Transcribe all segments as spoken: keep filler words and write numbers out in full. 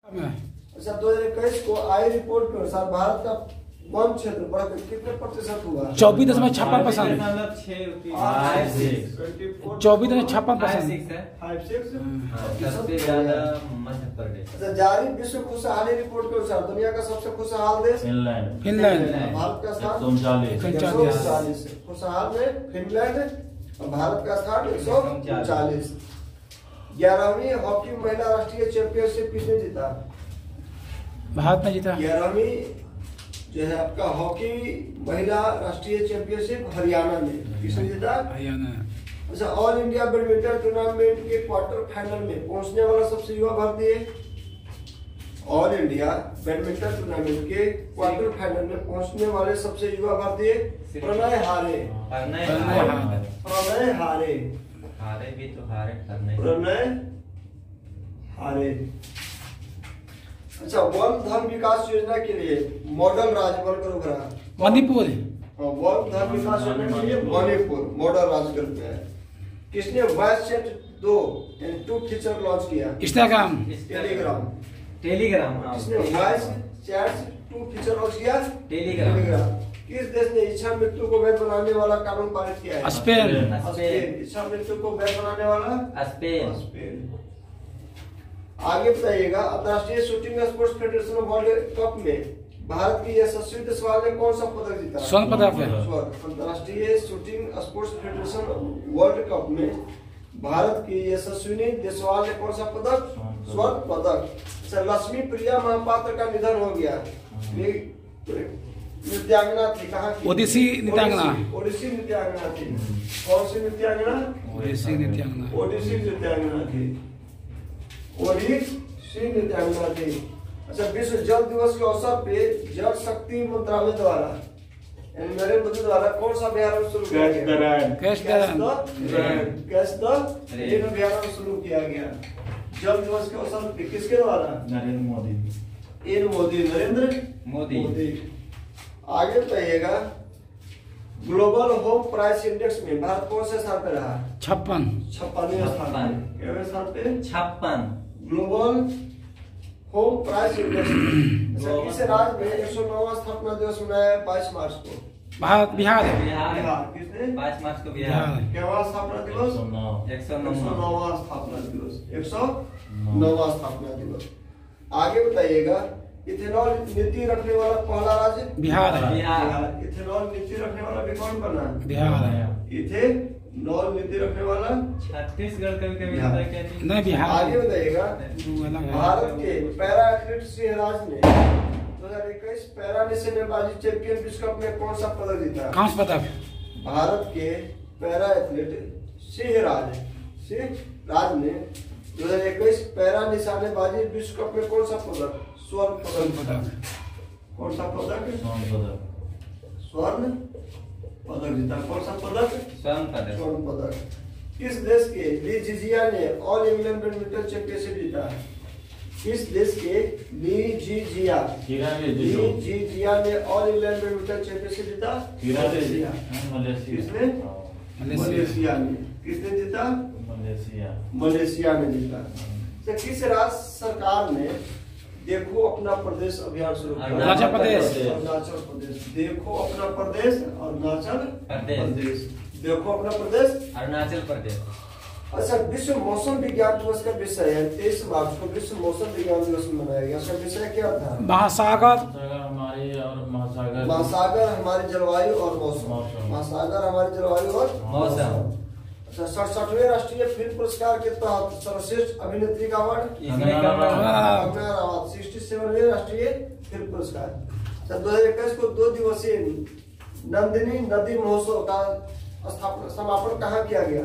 अच्छा, दो हजार इक्कीस को आई रिपोर्ट के अनुसार भारत का वन क्षेत्र बढ़कर कितने प्रतिशत हुआ? चौबीस दशमलव छप्पन परसेंट चौबीस दशमलव छप्पन परसेंट अच्छा, जारी विश्व खुशहाली रिपोर्ट के अनुसार दुनिया का सबसे खुशहाल देश फिनलैंड। फिनलैंड। भारत का स्थान उनचालीस। खुशहाल में फिनलैंड और भारत का स्थान एक सौ उनचालीस। ग्यारहवीं हॉकी महिला राष्ट्रीय चैंपियनशिप किसने जीता? भारत ने जीता। ग्यारहवीं जो है आपका हॉकी महिला राष्ट्रीय चैंपियनशिप हरियाणा में किसने जीता? हरियाणा। अच्छा, ऑल इंडिया बैडमिंटन टूर्नामेंट के क्वार्टर फाइनल में पहुंचने वाला सबसे युवा भारतीय? ऑल इंडिया बैडमिंटन टूर्नामेंट के क्वार्टर फाइनल में पहुंचने वाले सबसे युवा भारतीय प्रणय हारे। प्रणय हारे। प्रणय हारे हारे भी तो हारे करने प्रणय हारे। अच्छा, वन धन विकास योजना के लिए मॉडल राज्य बनकर उभरा? मणिपुर। वन धन विकास योजना के लिए मणिपुर मॉडल राज्य के रूप में। किसने वॉइस चैट दो यानी टू फीचर लॉन्च किया? इंस्टाग्राम। टेलीग्राम। टेलीग्राम। किसने voice chat two feature launch किया? टेलीग्राम। किस देश ने इच्छा मृत्यु को वैध बनाने वाला कानून पारित किया है? स्पेन। स्पेन। इच्छा मृत्यु को वैध बनाने वाला स्पेन। स्पेन। आगे बताइएगा, अंतर्राष्ट्रीय shooting sports federation world cup में भारत की यशस्वी देशवाल ने कौन सा पदक जीता? स्वर्ण पदक है। स्वर्ण। अंतर्राष्ट्रीय shooting sports federation world cup में भारत की यशस्विनी देशवाल ने कौन सा पदक? स्वर्ण पदक। अच्छा, लक्ष्मी प्रिया महापात्र का निधन हो गया। नृत्यांगना थी, कहाँ की? ओडिसी नृत्यांगना। ओडिसी नृत्यांगना थी। कौन सी नृत्यांगना? ओडिसी नृत्यांगना। ओडिसी नृत्यांगना थी। ओडिसी नृत्यांगना थी। अच्छा, विश्व जल दिवस के अवसर पे जल शक्ति मंत्रालय द्वारा यानी नरेंद्र मोदी द्वारा कौन सा अभियान शुरू किया गया? Catch the rain. Catch the rain अभियान शुरू किया गया जल दिवस के अवसर पे। किसके द्वारा? नरेंद्र मोदी। इन मोदी नरेंद्र मोदी। मोदी। आगे बताइएगा, ग्लोबल होम प्राइस इंडेक्स में भारत कौन से स्थान पे रहा? छप्पन। छप्पनवें स्थान पे। कितवें स्थान पे? छप्पन। ग्लोबल होम प्राइस इंडेक्स में किस राज्य में एक सौ नौवां स्थापना दिवस मनाया बाईस मार्च को? भारत। बिहार। बिहार। किसने? बाईस मार्च को बिहार। क्या स्थापना दिवस? एक सौ नौवां स्थापना दिवस। एक सौ नौवां स्थापना दिवस। आगे बताइएगा, इथेनॉल नीति रखने वाला पहला राज्य? बिहार। बिहार। इथेनॉल नीति रखने वाला भी कौन बना? बिहार। इथेनॉल नीति रखने वाला छत्तीसगढ़ कभी कभी होता है क्या चीज? नहीं, बिहार। आगे बताइएगा, भारत के पैरा एथलीट सिंहराज ने दो हजार इक्कीस पैरा निशानेबाजी चैंपियन विश्व कप में कौन सा पदक जीता? कांस्य पदक। भारत के पैरा एथलीट सिंहराज सिंहराज ने दो हजार इक्कीस पैरा निशानेबाजी विश्व कप में कौन सा पदक? स्वर्ण पदक। कौन सा पदक? स्वर्ण पदक। स्वर्ण पदक जीता। कौन सा पदक? स्वर्ण पदक। स्वर्ण पदक। किस देश के ली जिजिया ने ऑल इंग्लैंड बैडमिंटन चैंपियनशिप जीता? किस देश के ली जिजिया ली जिजिया ने ऑल इंग्लैंड बैडमिंटन चैंपियनशिप जीता? मलेशिया। किसने? मलेशिया ने। किसने जीता? मलेशिया। मलेशिया ने जीता। तो किस राज्य सरकार ने देखो अपना प्रदेश अभियान शुरू किया? अरुणाचल प्रदेश। अरुणाचल प्रदेश। देखो अपना प्रदेश अरुणाचल प्रदेश। प्रदेश। देखो अपना प्रदेश अरुणाचल प्रदेश। अच्छा, विश्व मौसम विज्ञान दिवस का विषय है तेईस मार्च को विश्व मौसम विज्ञान दिवस मनाया गया। उसका विषय क्या था? महासागर। हमारी और महासागर। महासागर हमारी जलवायु और मौसम। महासागर हमारी जलवायु और मौसम। अच्छा, सड़सठवें राष्ट्रीय फिल्म पुरस्कार के तहत सर्वश्रेष्ठ अभिनेत्री का अवार्ड? कंगना रनावत। सिक्सटी सेवनवें राष्ट्रीय फिल्म पुरस्कार। अच्छा, दो हजार इक्कीस को दो दिवसीय नंदिनी नदी महोत्सव का स्थापना समापन कहाँ किया गया?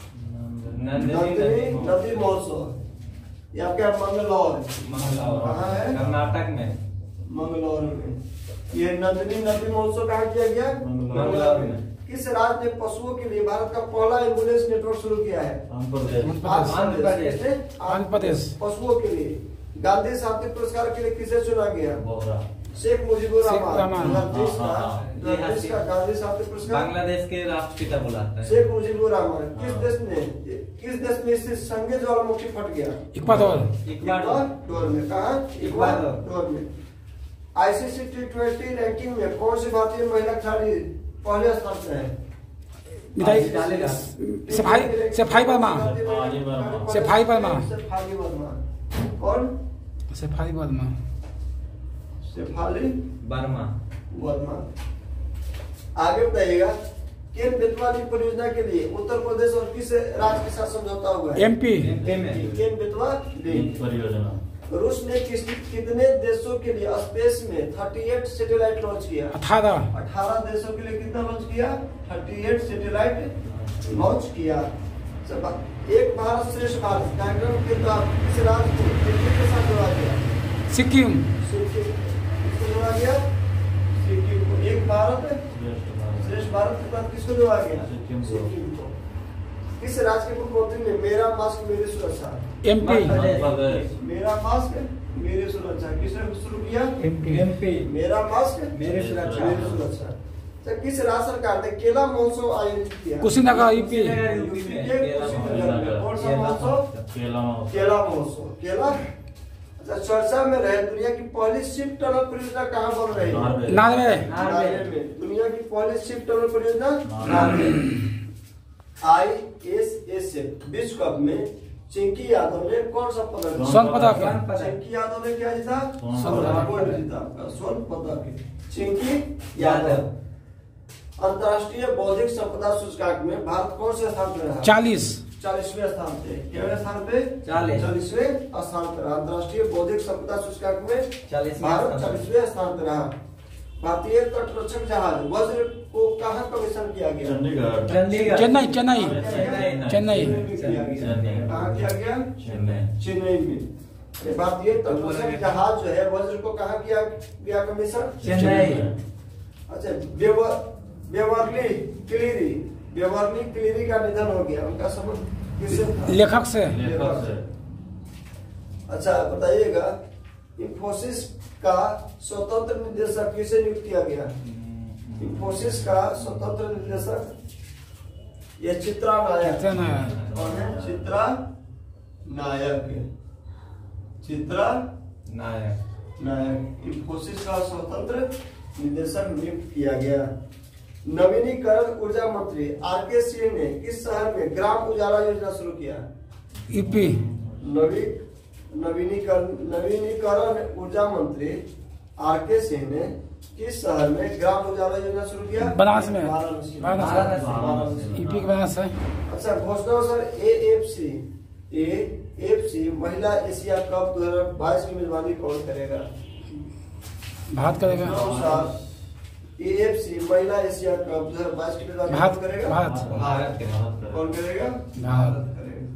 नंदिनी नदी महोत्सव। ये आपके मंगलौर। कहाँ है? कर्नाटक में। मंगलौर में। ये नंदिनी नदी महोत्सव कहाँ किया गया? मंगलौर में। किस राज्य ने पशुओं के लिए भारत का पहला एम्बुलेंस नेटवर्क शुरू किया है? आंध्र प्रदेश। आंध्र प्रदेश। पशुओं के लिए गांधी शांति पुरस्कार के लिए किसे चुना गया? शेख मुजीबुर रहमान। दो हजार बीस का गांधी शांति पुरस्कार बांग्लादेश के राष्ट्रपिता बुलाते हैं। शेख मुजीबुर रहमान। किस देश ने किस देश में स्थित संगे ज्वालामुखी फट गया? इक्वाडोर। इक्वाडोर में। कहाँ? इक्वाडोर में। आईसीसी टी ट्वेंटी रैंकिंग में कौन सी भारतीय महिला खिलाड़ी पहले स्थान पर है? सफाई सफाई वर्मा। सफाई वर्मा। शेफाली वर्मा। कौन? सफाई वर्मा। शेफाली वर्मा। वर्मा। आगे बताइएगा, केन बेतवा लिंक परियोजना के लिए उत्तर प्रदेश और किस राज्य के साथ समझौता हुआ है? एमपी। केन बेतवा लिंक परियोजना। रूस ने किस कितने देशों के लिए स्पेस में अड़तीस सैटेलाइट लॉन्च किया? अठारह। अठारह देशों के लिए कितना लॉन्च किया? अड़तीस सैटेलाइट लॉन्च किया। सब एक भारत श्रेष्ठ भारत कार्यक्रम के तहत किस राज्य को के साथ जोड़ा गया? सिक्किम। सिक्किम किसको जोड़ा गया? सिक्किम को। एक भारत श्रेष्ठ भारत के तहत किसको जोड़ा गया? सिक्किम को। सिक्किम को। किस राज्य के मुख्यमंत्री ने मेरा मास्क मेरी सुरक्षा एमपी। मेरा मास्क मेरी सुरक्षा किसने शुरू किया? एमपी। एमपी। मेरा मास्क मेरी सुरक्षा। मेरी सुरक्षा। तो किस राज्य सरकार ने केला महोत्सव आयोजित किया? कुशीनगर यूपी। यूपी के कुशीनगर में। कौन सा महोत्सव? केला महोत्सव। केला महोत्सव। केला। अच्छा, चर्चा में रहे दुनिया की पहली शिप टनल परियोजना कहाँ बन रही है? नॉर्वे। नॉर्वे में। दुनिया की पहली शिप टनल परियोजना Norway. I S S F विश्व कप में चिंकी यादव ने कौन सा पदक? स्वर्ण पदक। चिंकी यादव ने क्या जीता? स्वर्ण पदक। गोल्ड जीता। स्वर्ण पदक चिंकी यादव। अंतर्राष्ट्रीय बौद्धिक संपदा सूचकांक में भारत कौन से स्थान पर रहा? चालीस। चालीसवें स्थान पे। कितने स्थान पे? चालीस। चालीसवें स्थान पर। अंतर्राष्ट्रीय बौद्धिक संपदा सूचकांक में चालीसवें भारत स्थान। चालीसवें स्थान पर रहा। भारतीय तटरक्षक जहाज वज्र को कहाँ कमीशन किया गया? चंडीगढ़। चेन्नई। चेन्नई। चेन्नई। चेन्नई। में किया गया। कहाँ किया गया? चेन्नई। चेन्नई में। भारतीय तटरक्षक जहाज जो है वज्र को कहाँ किया गया कमीशन? चेन्नई। अच्छा, बेवर्ली क्लीरी बेवर्ली क्लीरी का निधन हो गया। उनका संबंध किससे था? लेखक से। लेखक से। अच्छा बताइएगा, इंफोसिस का स्वतंत्र निदेशक किसे नियुक्त किया गया? इंफोसिस का स्वतंत्र निदेशक ये चित्रा नायक। कौन है? चित्रा नायक। चित्रा नायक। नायक इंफोसिस का स्वतंत्र निदेशक नियुक्त किया गया। नवीनीकरण ऊर्जा मंत्री आर के सिंह ने किस शहर में ग्राम उजाला योजना शुरू किया? यूपी। नवी नवीनीकरण नवीनीकरण ऊर्जा मंत्री आर के सिंह ने किस शहर में ग्राम उजाला योजना शुरू किया? बनारस में। वाराणसी। वाराणसी। यूपी के बनारस है। अच्छा, घोषणा sir A F C A F C महिला एशिया कप दो हजार बाईस की मेजबानी कौन करेगा? भारत करेगा। ए एफ सी महिला एशिया कप दो हजार बाईस की मेजबानी भारत कौन करेगा? भारत। भारत के। कौन करेगा? भारत करेगा।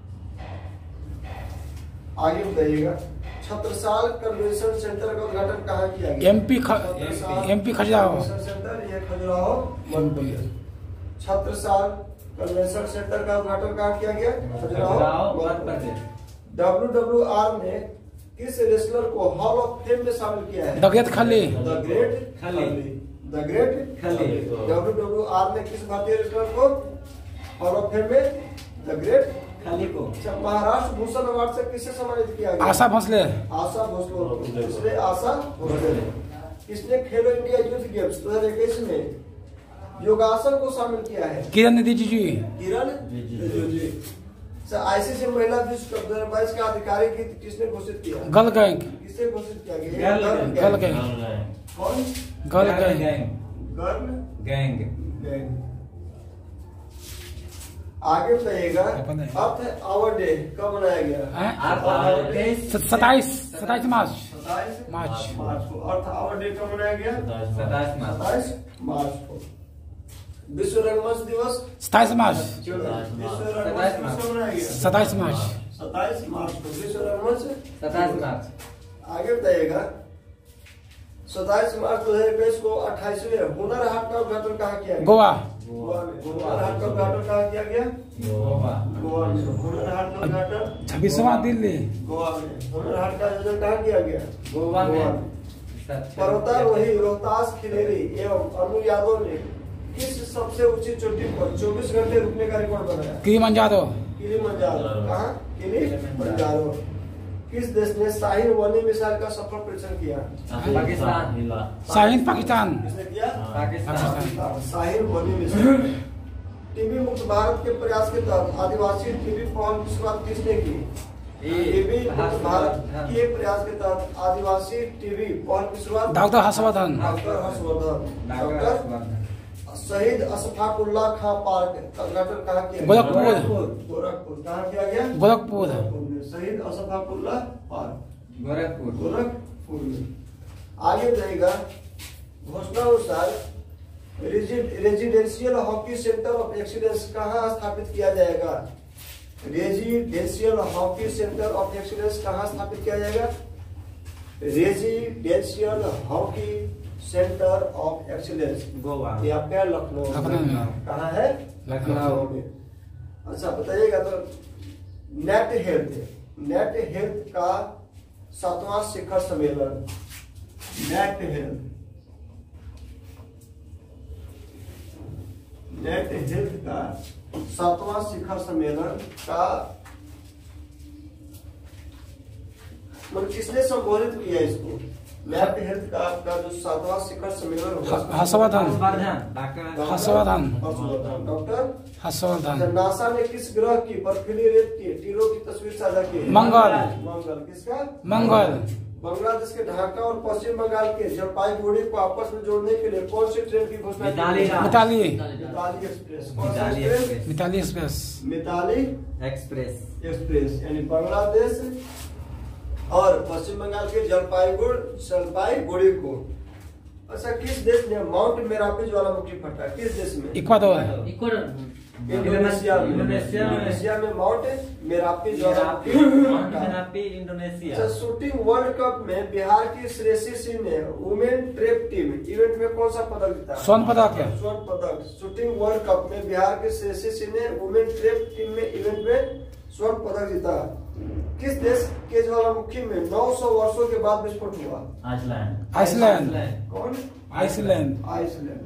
आगे बताइएगा, छत्रसाल कन्वेंशन सेंटर का उद्घाटन कहाँ किया गया? MP MP Khajuraho. सेंटर ये खजुराहो मध्य प्रदेश। छत्रसाल कन्वेंशन सेंटर का उद्घाटन कहाँ किया गया? Khajuraho Madhya Pradesh. W W R ने किस रेसलर को हॉल ऑफ फेम में शामिल किया है? The great Khali. The great Khali. The great Khali. W W R ने किस भारतीय रेसलर को हॉल ऑफ फेम में द ग्रेट खली को? महाराष्ट्र भूषण अवार्ड से किसे सम्मानित किया गया? आशा भोसले। आशा भोसले। किसने? आशा भोसले। किसने खेलो इंडिया यूथ गेम्स दो हजार इक्कीस में योगासन को शामिल किया है? किरण रिजिजू। किरण रिजिजू। आईसीसी महिला विश्व कप दो हजार बाईस का आधिकारिक गीत किसने घोषित किया? Girl gang. किसने घोषित किया गया? Girl gang. कौन? Girl gang. Girl gang. Gang. आगे बताइएगा, अर्थ आवर डे कब मनाया गया? सताइस सताइस मार्च। सताइस मार्च। मार्च को अर्थ आवर डे कब मनाया गया? सताइस मार्च। सताइस मार्च को। विश्व रंगमंच दिवस सताइस मार्च। विश्व रंगमंच दिवस कब मनाया गया? सताइस मार्च। सताइस मार्च को विश्व रंगमंच। सताइस मार्च। आगे बताइएगा, सताइस मार्च दो हजार इक्कीस को अट्ठाईसवें हुनर हाट का उद्घाटन कहाँ किया गया? गोवा। गोवा में। हुनर हाट का उद्घाटन कहाँ किया गया? गोवा। गोवा में। हुनर हाट का उद्घाटन छब्बीसवां दिल्ली। गोवा में। हुनर हाट का आयोजन कहाँ किया गया? गोवा में। पर्वतारोही रोहतास खिलेरी एवं अनु यादव ने किस सबसे ऊंची चोटी पर चौबीस घंटे रुकने का रिकॉर्ड बनाया? किलिमंजारो। किलिमंजारो। कहाँ? किलिमंजारो। किस देश ने शाहीन वन ए मिसाइल का सफल परीक्षण किया? पाकिस्तान। शाहीन पाकिस्तान। किसने किया? Pakistan. Shaheen one A missile. TB मुक्त भारत के प्रयास के तहत आदिवासी टीबी पहल की शुरुआत किसने की? टीबी मुक्त भारत के प्रयास के तहत आदिवासी टीबी पहल की शुरुआत doctor Harshvardhan. Doctor Harshvardhan. Doctor शहीद अशफाकुल्ला खां पार्क का उद्घाटन कहाँ किया? गोरखपुर। गोरखपुर। कहाँ किया गया? गोरखपुर। शहीद अशफाकुल्ला पार्क गोरखपुर। गोरखपुर में। आगे जाएगा घोषणानुसार residential hockey centre of excellence कहाँ स्थापित किया जाएगा? Residential hockey centre of excellence कहाँ स्थापित किया जाएगा? Residential hockey centre of excellence Goa. ये आपका लखनऊ में। कहाँ है? लखनऊ में। अच्छा बताइएगा तो नेट हेल्थ नेट हेल्थ का सातवां शिखर सम्मेलन नेट हेल्थ नेट हेल्थ का सातवां शिखर सम्मेलन का मतलब किसने संबोधित किया इसको? नेट हेल्थ का आपका जो सातवां शिखर सम्मेलन होगा हर्षवर्धन। हर्षवर्धन। हर्षवर्धन। डॉक्टर हर्षवर्धन। नासा ने किस ग्रह की बर्फीली रेत की टीलों की तस्वीर साझा की? मंगल। मंगल। किसका? मंगल। बांग्लादेश के ढाका और पश्चिम बंगाल के जलपाईगुड़ी को आपस में जोड़ने के लिए कौन सी ट्रेन की घोषणा की? मिताली मिताली मिताली एक्सप्रेस। कौन सा Mitali train? Express. Mitali express. Mitali express. Express यानी बांग्लादेश और पश्चिम बंगाल के जलपाईगुड़ जलपाईगुड़ी को। अच्छा किस देश ने माउंट मेरापी ज्वालामुखी फटा? किस देश में? इक्वाडोर। इंडोनेशिया में। इंडोनेशिया में। इंडोनेशिया में माउंट मेरापी ज्वालामुखी माउंट फटा। Merapi Indonesia. अच्छा शूटिंग वर्ल्ड कप में बिहार की श्रेयसी सिंह ने वुमेन ट्रैप टीम इवेंट में कौन सा पदक जीता? स्वर्ण पदक। स्वर्ण पदक। शूटिंग वर्ल्ड कप में बिहार की श्रेयसी सिंह ने वुमेन ट्रैप टीम में इवेंट में स्वर्ण पदक जीता। किस देश के ज्वालामुखी में नौ सौ वर्षों के बाद विस्फोट हुआ? आइसलैंड। आइसलैंड। कौन? आइसलैंड। आइसलैंड।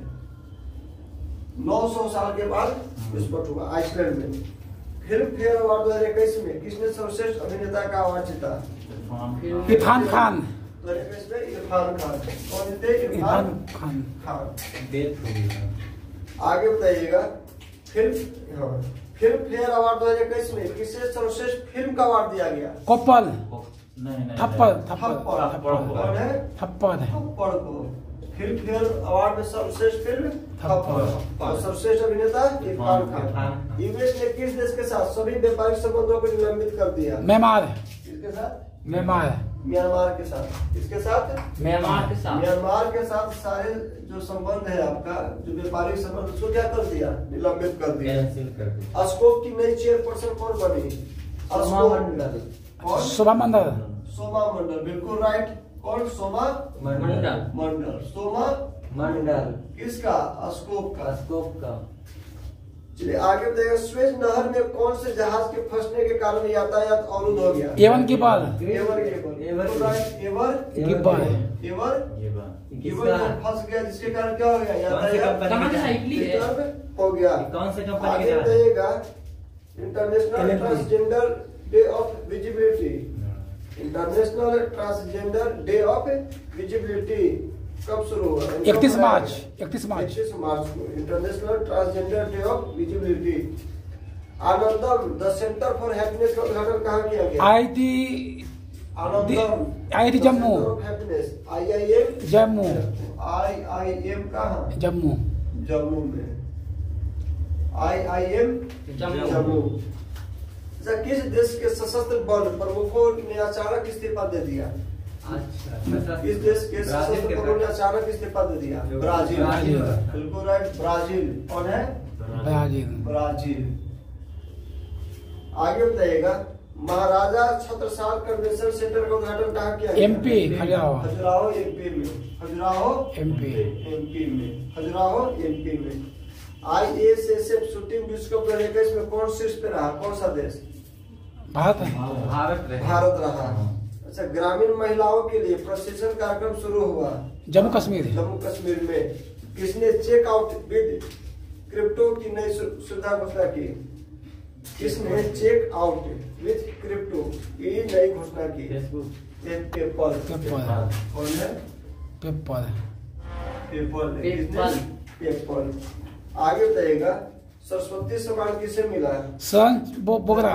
नौ सौ साल के बाद विस्फोट हुआ आइसलैंड में। फिल्म फेयर अवार्ड दो हजार इक्कीस में किसने सर्वश्रेष्ठ अभिनेता का अवार्ड जीता? इरफान खान। दो हजार इक्कीस में इरफान खान। कौन जीते? इरफान खान। खान। डेथ हो गई। आगे बताइएगा फिल्म हाँ फिल्म फेयर अवार्ड दो हजार इक्कीस में किसे सर्वश्रेष्ठ फिल्म का अवार्ड दिया गया? कोप्पल। नहीं नहीं थप्पड़। थप्पड़। थप्पड़। कौन है? थप्पड़। थप्पड़ को फिल्म फेयर अवार्ड में सर्वश्रेष्ठ फिल्म थप्पड़ और सर्वश्रेष्ठ अभिनेता इरफान खान। यूएस ने किस देश के साथ सभी व्यापारिक संबंधों को निलंबित कर दिया? म्यांमार। किसके साथ? म्यांमार। म्यांमार के साथ। किसके साथ? म्यांमार के साथ। म्यांमार के साथ सारे जो संबंध है आपका जो व्यापारिक संबंध उसको क्या कर दिया? निलंबित कर दिया। कैंसिल कर दिया। अस्कोप की नई चेयरपर्सन कौन बनी? सोमा मंडल। कौन? शोभा मंडल। सोमा मंडल। बिल्कुल राइट। कौन? सोमा मंडल। मंडल। सोमा मंडल। किसका? अस्कोप का। अस्कोप का। चलिए आगे बताइएगा स्वेज नहर में कौन से जहाज के फंसने के कारण यातायात अवरुद्ध हो गया? एवन की बाल। एवर एवर एवर एवर गिब्बर। एवर गिब्बर किसका? फंस गया जिसके कारण क्या हो गया? कौन सी यातायात कंपनी का इटली है? डिस्टर्ब हो गया। कौन सी कंपनी आगे का? बताइएगा international electric. Transgender day of visibility international transgender day of visibility कब शुरू हुआ? इकतीस मार्च। इकतीस मार्च। इकतीस मार्च को international transgender day of visibility. Anandam the centre for happiness का उद्घाटन कहाँ किया गया? I T Anandam I T Jammu. Happiness I I M Jammu. I I M कहाँ? जम्मू। जम्मू में। I I M Jammu. Jammu. अच्छा किस देश के सशस्त्र बल प्रमुखों ने अचानक इस्तीफा दे दिया? अच्छा। किस देश के सशस्त्र बलों ने अचानक इस्तीफा दे दिया? ब्राजील। ब्राजील। बिल्कुल राइट। ब्राजील। कौन है? ब्राजील। ब्राजील। आगे बताइएगा महाराजा छत्रसाल कन्वेंशन सेंटर का उद्घाटन कहाँ किया? एमपी खजुराहो। खजुराहो एमपी में। खजुराहो एमपी। एमपी में। खजुराहो एमपी में। I S S F shooting विश्व कप दो हजार इक्कीस में कौन शीर्ष पे रहा? कौन सा देश? भारत। भारत रहे। भारत रहा। अच्छा ग्रामीण महिलाओं के लिए प्रशिक्षण कार्यक्रम शुरू हुआ जम्मू कश्मीर। जम्मू कश्मीर में। किसने चेक आउट विद क्रिप्टो की नई सुविधा घोषणा की? इसने चेक आउट विथ क्रिप्टो ये नई घोषणा की। फेसबुक ये पेपल पेपल। कौन है? Paper PayPal PayPal. पेपल। आगे बताइएगा सरस्वती सम्मान किसे मिला है? सन बो, बोगरा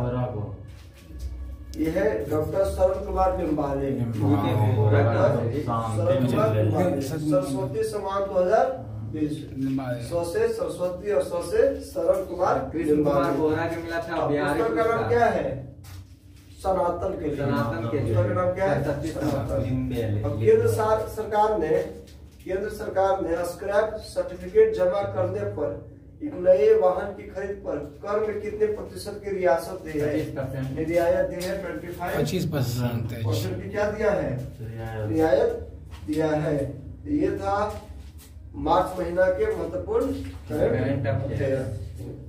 यह है डॉक्टर शरण कुमार लिम्बाले। लिम्बाले। डॉक्टर शरण कुमार लिम्बाले। सरस्वती सम्मान दो हजार बीस। सौ से सरस्वती और सौ से शरण कुमार कृष्ण कुमार बोरा के मिला था बिहार पुस्तक का नाम क्या है? सनातन के लिए। सनातन के लिए। पुस्तक का नाम क्या है? सत्य सनातन। अब केंद्र सार- सरकार ने केंद्र सरकार ने स्क्रैप सर्टिफिकेट जमा करने पर एक नए वाहन की खरीद पर कर में कितने प्रतिशत की रियासत दी है? रियायत दी है ट्वेंटी फाइव पच्चीस परसेंट परसेंट की क्या दिया है? रियायत दिया है। ये था मार्च महीना के महत्वपूर्ण करंट अफेयर।